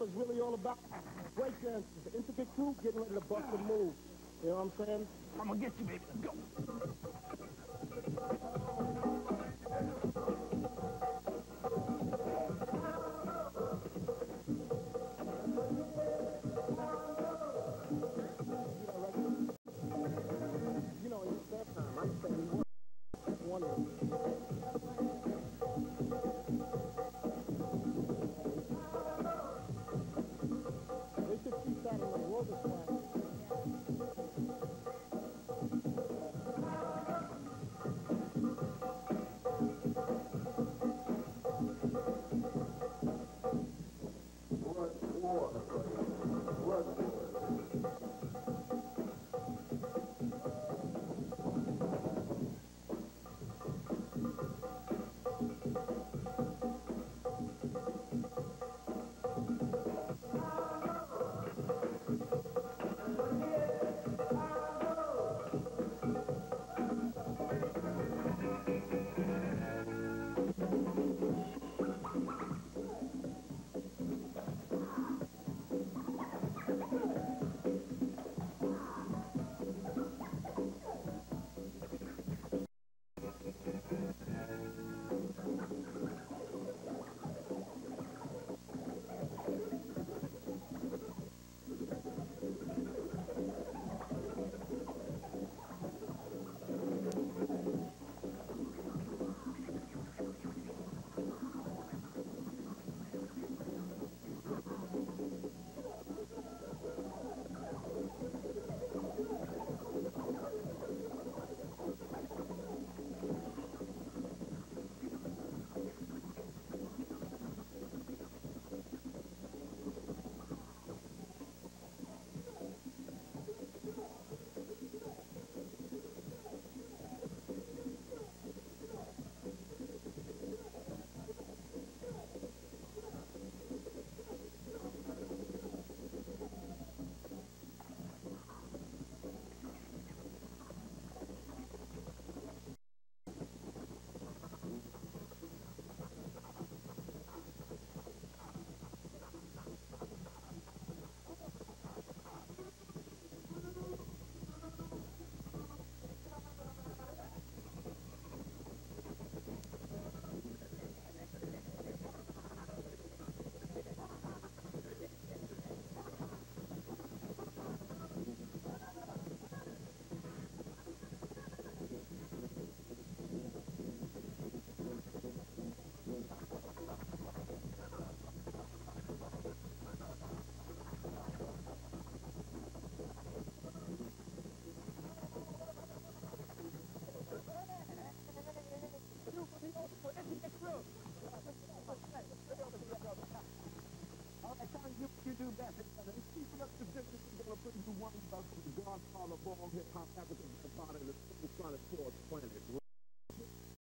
is really all about. Breakdance is an intricate crew getting ready to bust a move. You know what I'm saying? I'm gonna get you, baby. Let's go. You know, it's that time. I'm saying one of them. They should keep that in the global class. You do best. Keeping up the business is going to bring you one about the Godfather of all hip-hop, African Godfather, and the Soul Sonic Sports planet.